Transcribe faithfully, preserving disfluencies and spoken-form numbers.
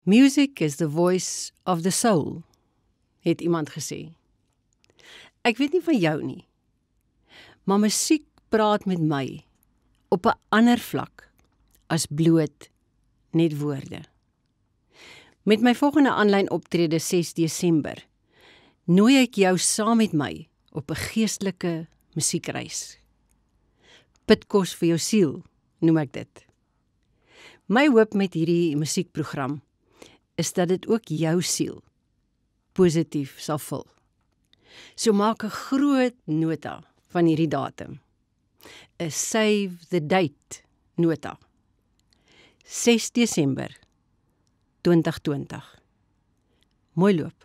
Music is the voice of the soul, het iemand gesê. Ek weet nie van jou nie, maar musiek praat met my op 'n ander vlak as bloot net woorde. Met my volgende aanlyn optrede ses Desember nooi ek jou saam met my op 'n geestelike musiekreis. Pitkos Vir Jou Siel noem ek dit. My hoop met hierdie musiekprogram is dat dit ook jou siel positief sal vul. So maak 'n groot nota van hierdie datum. 'n Save the date nota. ses Desember twintig twintig. Mooi loop.